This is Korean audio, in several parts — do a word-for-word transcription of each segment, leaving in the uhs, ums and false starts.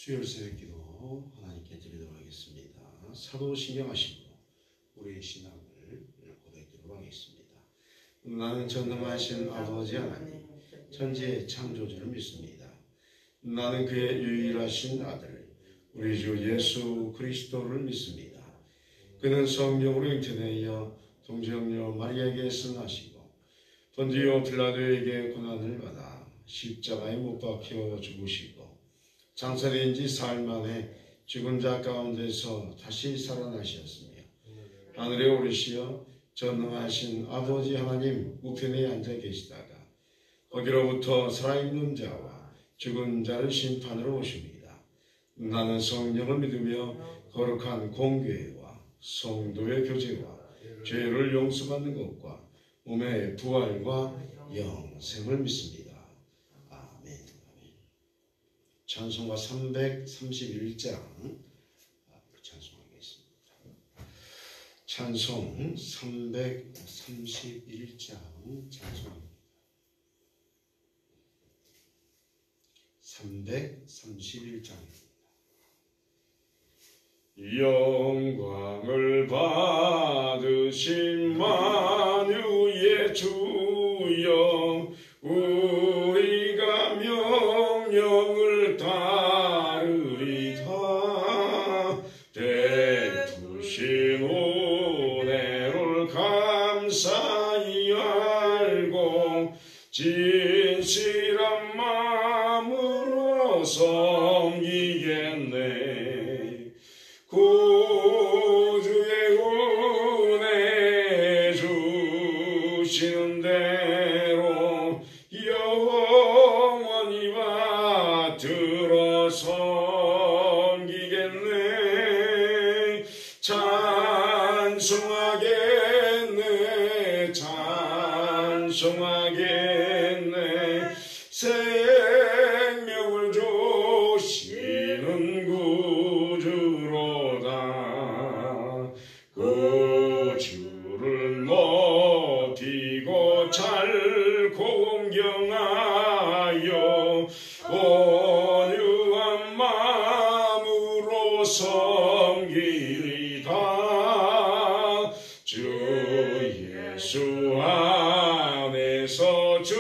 수요일 새벽기도 하나님께 드리도록 하겠습니다. 사도신경하심으로 우리의 신앙을 고백드리도록 하겠습니다. 나는 전능하신 아버지 하나님, 천지의 창조주를 믿습니다. 나는 그의 유일하신 아들, 우리 주 예수 그리스도를 믿습니다. 그는 성령으로 잉태되어 동정녀 마리아에게 승하시고 본디오 빌라도에게 고난을 받아 십자가에 못 박혀 죽으시고 장사된 지 사흘 만에 죽은 자 가운데서 다시 살아나셨으며 하늘에 오르시어 전능하신 아버지 하나님 우편에 앉아 계시다가 거기로부터 살아있는 자와 죽은 자를 심판으로 오십니다. 나는 성령을 믿으며 거룩한 공교회와 성도의 교제와 죄를 용서받는 것과 몸의 부활과 영생을 믿습니다. 찬송가 삼백삼십일 장 찬송하겠습니다. 찬송 삼백삼십일 장 찬송합니다. 삼백삼십일 장입니다. 영광을 받으신 만유의 주여 우리가 명령을 따르리다. 베푸신 은혜를 감사히 알고 진실한 마음으로 섬기겠네. 구주의 은혜 주시는 대로 영원히 받들어 섬기겠네. 찬송하겠네. 찬송하겠네. 생명을 주시는 구주로다. 그 주를 높이고 잘 공경하여 온유한 마음으로 섬기리다. 주 예수 안에서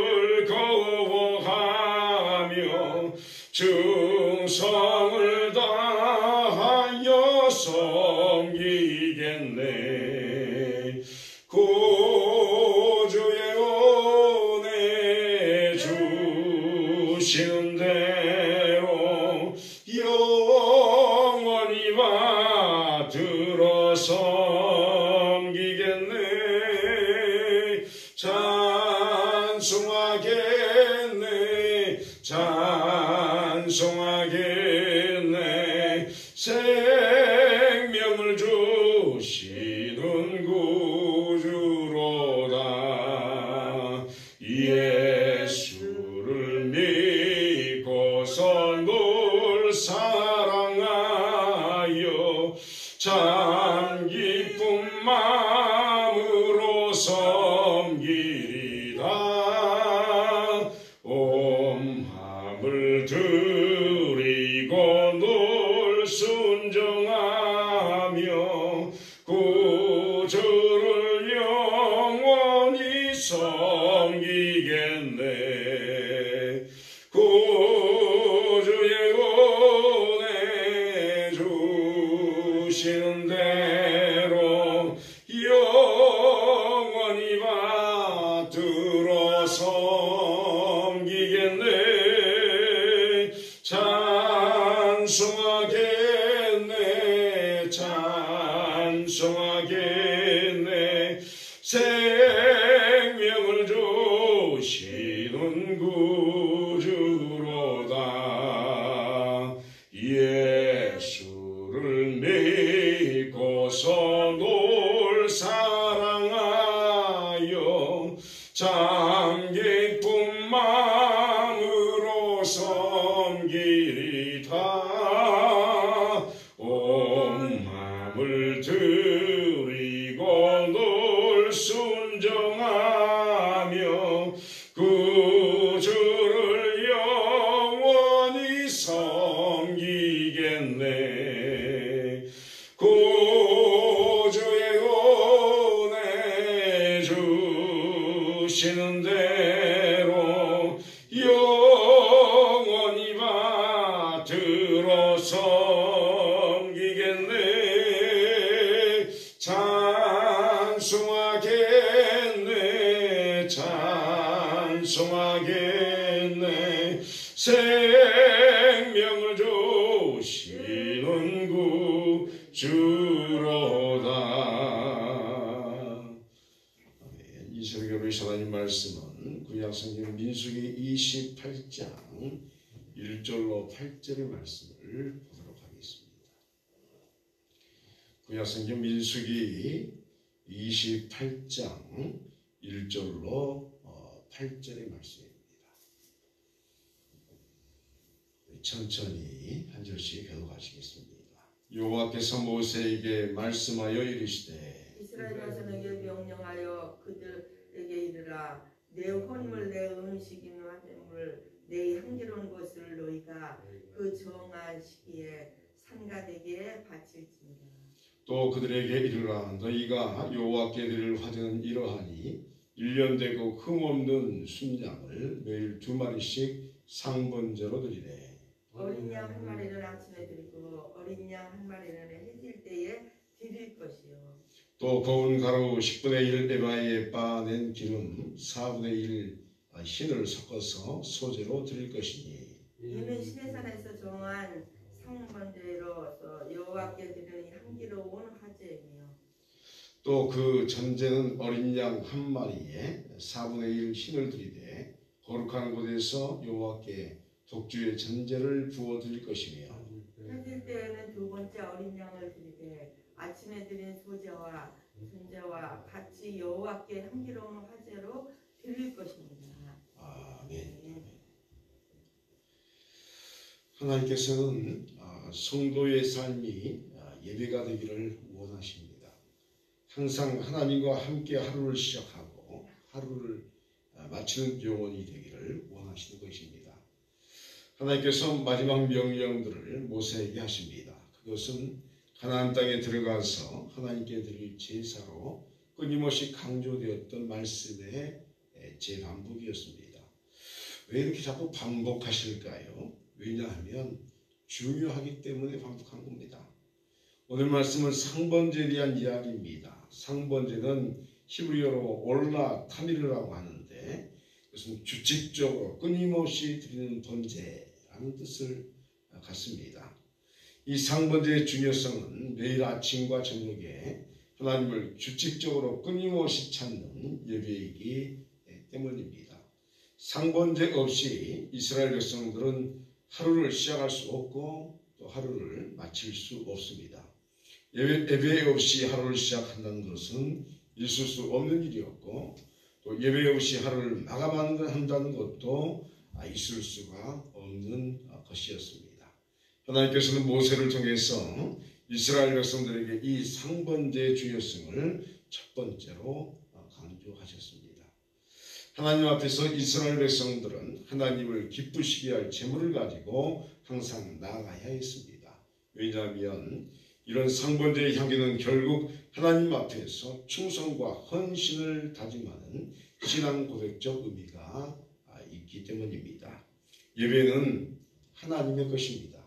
즐거워하며 충성을 다하여 섬기겠네. 구주의 은혜 주시는 대로 영원히 받들어 섬기겠네. 찬송하겠네. 찬송하겠네. 생명을 주시는 구주로다. 예수를 믿고서 늘 사랑하여 참 기쁜 마음으로 섬기리다. 온 마음을 드리고 늘 순종하며 구주를 영원히 섬기겠네. 구주의 은혜 주시는 대로 영원히 받들어 섬기겠네. 찬송하겠네. 찬송하겠네. 생명을 주시는 구주로다. 예수를 믿고서 늘 사랑하여 참 기쁜 마음으로 섬기리다. 온 마음을 드리고 늘 순종하며 구주를 영원히 섬기 주시는 대로 영원히 받들어 섬기겠네. 찬송하겠네. 찬송하겠네. 생명을 주시는 구주로다. 이 설교 우리 하나님 말씀은 구약성경 민수기 이십팔 장 일 절로 팔 절의 말씀을 보도록 하겠습니다. 구약성경 민수기 이십팔 장 일 절로 팔 절의 말씀입니다. 천천히 한 절씩 교독하시겠습니다. 여호와께서 모세에게 말씀하여 이르시되 이스라엘 자손에게 명령하여 그들에게 이르라. 내 혼물 내 음식인 화제물 내 향기로운 것을 너희가 그 정한 시기에 산가대기에 바칠지니라. 또 그들에게 이르라. 너희가 여호와께 드릴 화제는 이러하니 일 년 되고 흠없는 순양을 매일 두 마리씩 상번제로 드리래. 어린 양 한 마리는 아침에 드리고 어린 양 한 마리는 해질 때에 드릴 것이요. 또 거운 가루 십분의 일 에바에 빻아낸 기름 사분의 일 흰을 섞어서 소재로 드릴 것이니 이는 시내산에서 정한 상번제로서 여호와께 드리는 향기로운 화제이며 또 그 전제는 어린 양 한 마리에 사분의 일 흰을 드리되 거룩한 곳에서 여호와께 독주의 전제를 부어 드릴 것이며 해질 때에는 두 번째 어린 양을 드리되 아침에 드린 소제와 전제와 같이 여호와께 향기로운 화제로 드릴 것입니다. 아멘. 하나님께서는 성도의 삶이 예배가 되기를 원하십니다. 항상 하나님과 함께 하루를 시작하고 하루를 마치는 영혼이 되기를 원하시는 것입니다. 하나님께서 마지막 명령들을 모세에게 하십니다. 그것은 가나안 땅에 들어가서 하나님께 드릴 제사로 끊임없이 강조되었던 말씀의 재반복이었습니다. 왜 이렇게 자꾸 반복하실까요? 왜냐하면 중요하기 때문에 반복한 겁니다. 오늘 말씀은 상번제에 대한 이야기입니다. 상번제는 히브리어로 올라 타미르라고 하는데 그것은 규칙적으로 끊임없이 드리는 번제라는 뜻을 갖습니다. 이 상번제의 중요성은 매일 아침과 저녁에 하나님을 규칙적으로 끊임없이 찾는 예배이기 때문입니다. 상번제 없이 이스라엘 백성들은 하루를 시작할 수 없고 또 하루를 마칠 수 없습니다. 예배, 예배 없이 하루를 시작한다는 것은 있을 수 없는 일이었고 또 예배 없이 하루를 마감한다는 것도 있을 수가 없는 것이었습니다. 하나님께서는 모세를 통해서 이스라엘 백성들에게 이 상번제의 중요성을 첫 번째로 강조하셨습니다. 하나님 앞에서 이스라엘 백성들은 하나님을 기쁘시게 할 제물을 가지고 항상 나아가야 했습니다. 왜냐하면 이런 상번제의 향기는 결국 하나님 앞에서 충성과 헌신을 다짐하는 신앙 고백적 의미가 있기 때문입니다. 예배는 하나님의 것입니다.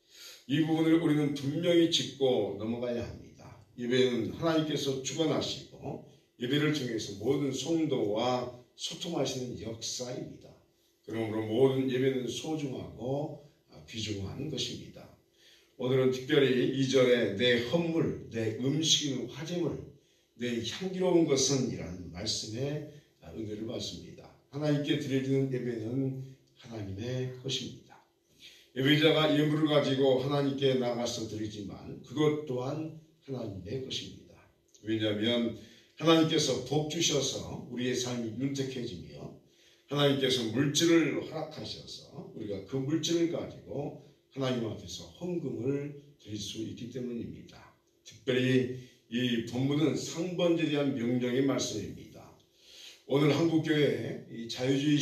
이 부분을 우리는 분명히 짚고 넘어가야 합니다. 예배는 하나님께서 주관하시고 예배를 통해서 모든 성도와 소통하시는 역사입니다. 그러므로 모든 예배는 소중하고 귀중한 것입니다. 오늘은 특별히 이 절에 내 헌물, 내 음식인 화제물, 내 향기로운 것은 이라는 말씀에 은혜를 받습니다. 하나님께 드려지는 예배는 하나님의 것입니다. 예배자가 예물을 가지고 하나님께 나가서 드리지만 그것 또한 하나님의 것입니다. 왜냐하면 하나님께서 복 주셔서 우리의 삶이 윤택해지며 하나님께서 물질을 허락하셔서 우리가 그 물질을 가지고 하나님 앞에서 헌금을 드릴 수 있기 때문입니다. 특별히 이 본문은 상번제에 대한 명령의 말씀입니다. 오늘 한국교회에 이 자유주의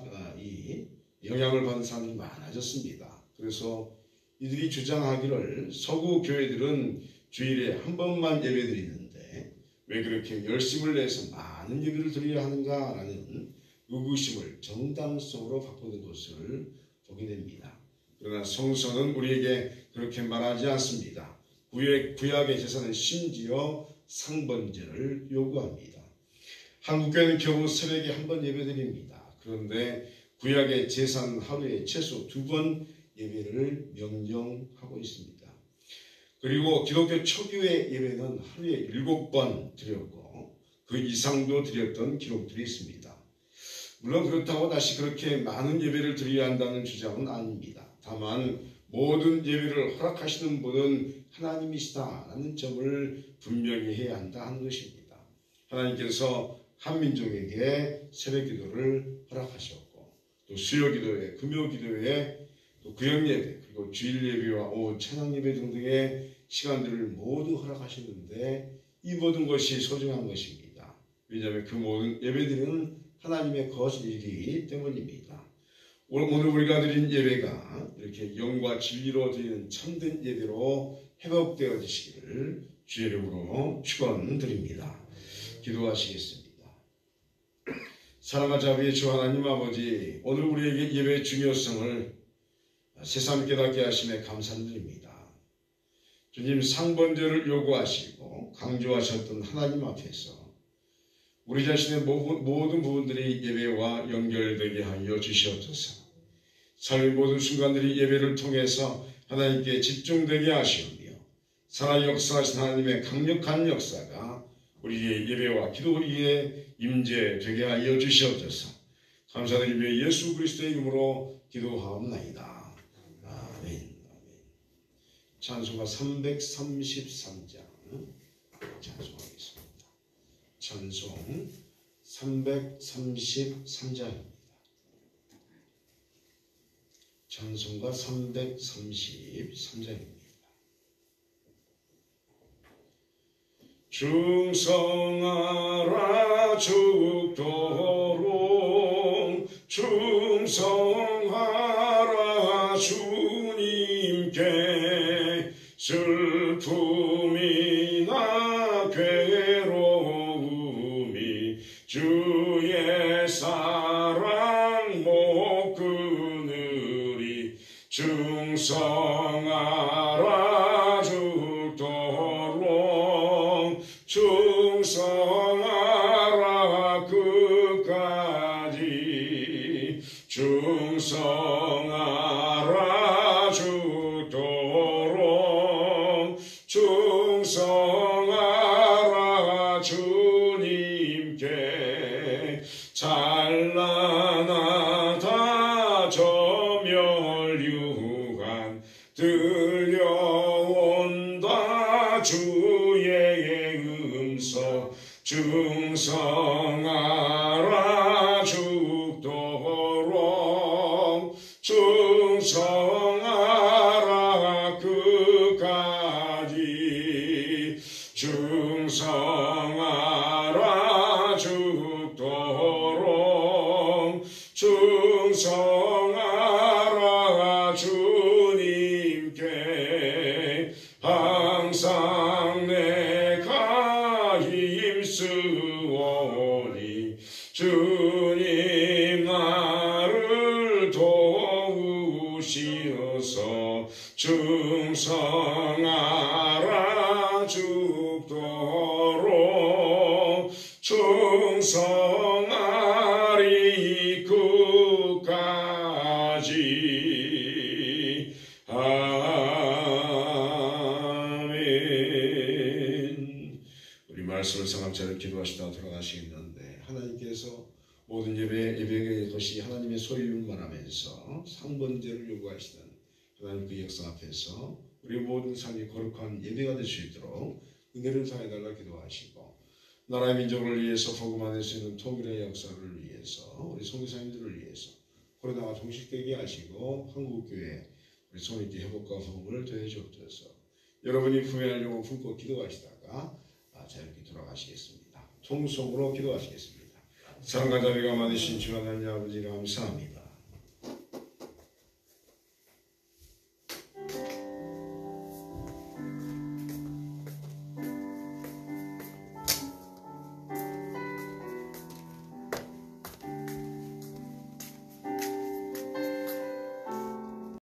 신학이 영향을 받는 사람들이 많아졌습니다. 그래서 이들이 주장하기를 서구 교회들은 주일에 한 번만 예배드리는데 왜 그렇게 열심을 내서 많은 예배를 드려야 하는가라는 의구심을 정당성으로 바꾸는 것을 보게 됩니다. 그러나 성서는 우리에게 그렇게 말하지 않습니다. 구약, 구약의 제사는 심지어 상번제를 요구합니다. 한국교회는 겨우 새벽에 한 번 예배드립니다. 그런데 구약의 제사는 하루에 최소 두 번 예배를 명령하고 있습니다. 그리고 기독교 초기의 예배는 하루에 일곱 번 드렸고 그 이상도 드렸던 기록들이 있습니다. 물론 그렇다고 다시 그렇게 많은 예배를 드려야 한다는 주장은 아닙니다. 다만 모든 예배를 허락하시는 분은 하나님이시다라는 점을 분명히 해야 한다 하는 것입니다. 하나님께서 한민족에게 새벽기도를 허락하셨고 또 수요기도회, 금요기도회, 또 구역예배, 그리고 주일예배와 오후 찬양예배 등등의 시간들을 모두 허락하셨는데 이 모든 것이 소중한 것입니다. 왜냐하면 그 모든 예배들은 하나님의 거실이기 때문입니다. 오늘 우리가 드린 예배가 이렇게 영과 진리로 드리는 참된 예배로 회복되어지시기를 주의 이름으로 축원드립니다. 기도하시겠습니다. 사랑과 자비의 주 하나님 아버지, 오늘 우리에게 예배의 중요성을 새삼 깨닫게 하심에 감사드립니다. 주님, 상번제를 요구하시고 강조하셨던 하나님 앞에서 우리 자신의 모든 부분들이 예배와 연결되게 하여 주시옵소서. 삶의 모든 순간들이 예배를 통해서 하나님께 집중되게 하시오며 살아 역사하신 하나님의 강력한 역사가 우리의 예배와 기도에 임재되게 하여 주시옵소서. 감사드리며 예수 그리스도의 이름으로 기도하옵나이다. 아멘. 찬송가 삼백삼십삼 장 찬송하겠습니다. 찬송 삼백삼십삼 장입니다. 찬송가 삼백삼십삼 장입니다. 충성하라 죽도록 충성하라 주님께 슬픔이나 괴로움이 주의 사랑 못 끊으리 충성하라 죽도록 충성하라 끝까지 충성하라 죽도록 충성하라 주님께 찬란하다 저멸유관 들려온다 주의 음성 충성하라 죽도록 충성하라 끝까지 충성하라 죽도록 충성하라 주님께 항상 내가 힘쓰오니 주님 나를 도우시어서 충성하라 죽도록 충성하리 끝까지 아멘. 우리 말씀을 상함차려 기도하시다 돌아가시겠는데 하나님께서 모든 예배, 예배의 것이 하나님의 소유를 말하면서 상번제를 요구하시는 하나님 그 역사 앞에서 우리 모든 삶이 거룩한 예배가 될 수 있도록 은혜를 더해달라 기도하시고 나라의 민족을 위해서 복음화될 수 있는 통일의 역사를 위해서 우리 선교사님들을 위해서 코로나가 종식되게 하시고 한국교회 우리 손익기 회복과 복음을 더해 주옵소서. 여러분이 품에할 영혼 품고 기도하시다가 자유롭게 돌아가시겠습니다. 통성으로 기도하시겠습니다. 사랑과 자비가 많으신 주 하나님 아버지 감사합니다.